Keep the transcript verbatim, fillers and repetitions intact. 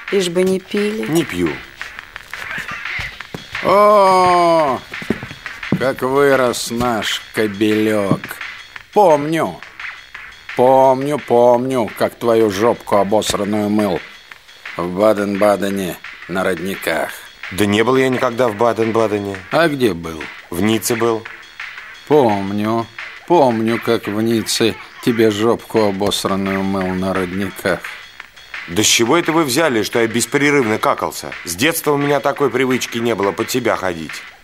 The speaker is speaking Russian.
Лишь бы не пили. Не пью. О, как вырос наш кобелек. Помню. Помню, помню, как твою жопку обосранную мыл в Баден-Бадене на родниках. Да не был я никогда в Баден-Бадене. А где был? В Ницце был. Помню, помню, как в Ницце тебе жопку обосранную мыл на родниках. Да с чего это вы взяли, что я беспрерывно какался? С детства у меня такой привычки не было под себя ходить.